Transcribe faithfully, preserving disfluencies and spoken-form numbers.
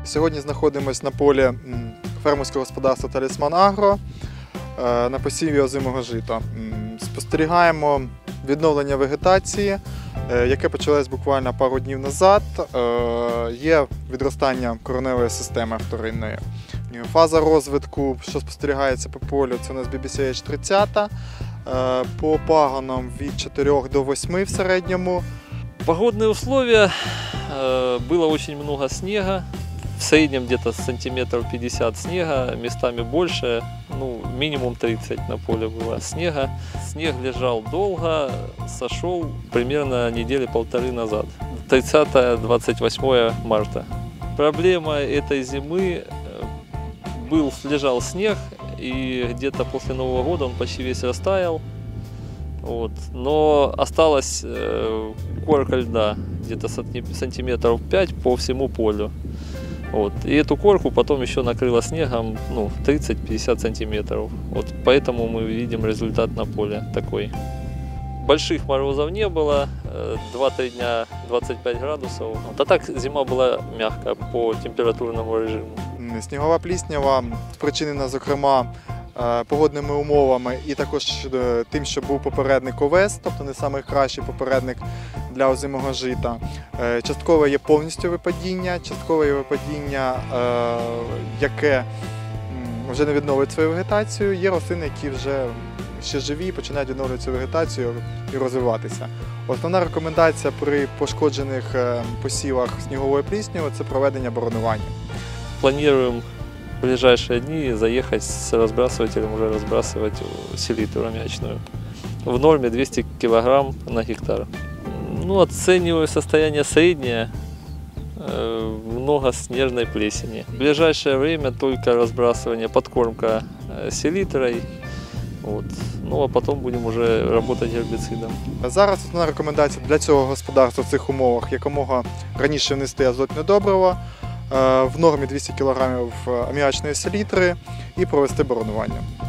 Сьогодні знаходимося на полі фермерського господарства «Талісман Агро» на посіві озимого жита. Спостерігаємо відновлення вегетації, яке почалось буквально пару днів назад. Є відростання кореневої системи вторинної. Фаза розвитку, що спостерігається по полю, це у нас бі бі сі ейч тридцять. По пагонам від чотирьох до восьми в середньому. Погодные условия, было очень много снега, в среднем где-то сантиметров пятьдесят снега, местами больше, ну минимум тридцать на поле было снега. Снег лежал долго, сошел примерно недели полторы назад, тридцатое — двадцать восьмое марта. Проблема этой зимы, был, лежал снег, и где-то после Нового года он почти весь растаял. Вот. Но осталась э, корка льда где-то сантиметров пять по всему полю. Вот. И эту корку потом еще накрыло снегом, ну, тридцать-пятьдесят сантиметров. Вот. Поэтому мы видим результат на поле такой. Больших морозов не было, два-три дня двадцать пять градусов. Вот. А так зима была мягкая по температурному режиму. Снігова пліснява спричинена, зокрема, погодними умовами і також тим, що був попередник овес, тобто не найкращий попередник для озимого жита. Часткове є повністю випадіння, часткове є випадіння, яке вже не відновить свою вегетацію. Є рослини, які вже ще живі, починають відновлювати цю вегетацію і розвиватися. Основна рекомендація при пошкоджених посівах сніговою пліснявою – це проведення боронування. Планируем в ближайшие дни заехать с разбрасывателем, уже разбрасывать селитру аммиачную. В норме двести килограмм на гектар. Ну, оцениваю состояние среднее, много снежной плесени. В ближайшее время только разбрасывание, подкормка селитрой. Вот. Ну, а потом будем уже работать гербицидом. Зараз основна рекомендація для цього господарства в цих умовах якомога раніше внести азотне добриво в нормі двісті кілограмів аміачної селітри і провести боронування.